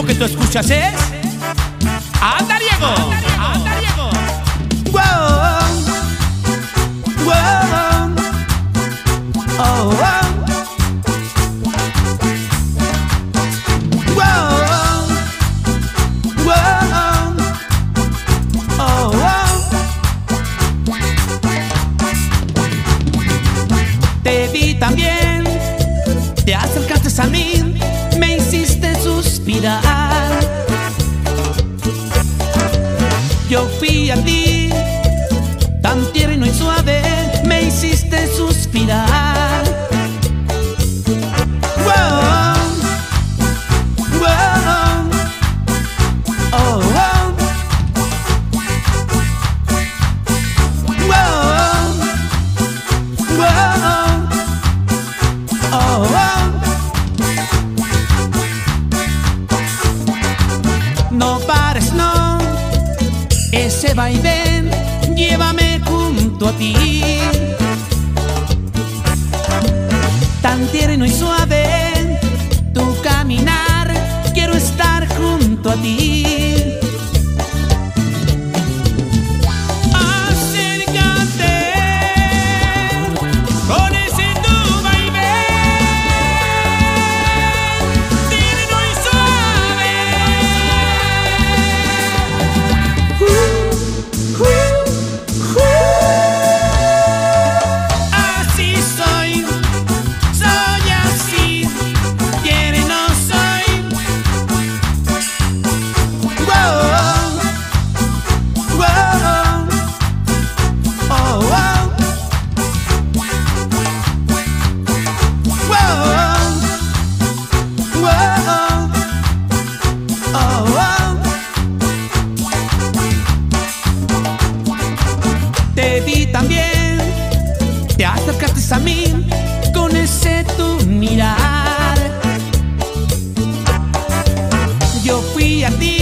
que tú escuchas es Andariego. Andariego. Wow. Wow. Oh, wow. Wow. Wow. Oh, wow. Te vi también, te acercaste a mí, me hiciste suspirar. Yo fui a ti, tan tierno y suave, me hiciste suspirar. Wow, wow, oh, wow, wow, wow, oh, wow. No pares, no, ese vaivén, llévame junto a ti. Tan tierno y suave, tu caminar, quiero estar junto a ti. Acércate con ese tu vaivén, tierno y suave. Así soy, soy así, tierno soy. Wow, wow, oh, wow, wow, wow, oh, wow. Te vi también, te acercaste a mí con ese tu mirar. Yo fui a ti,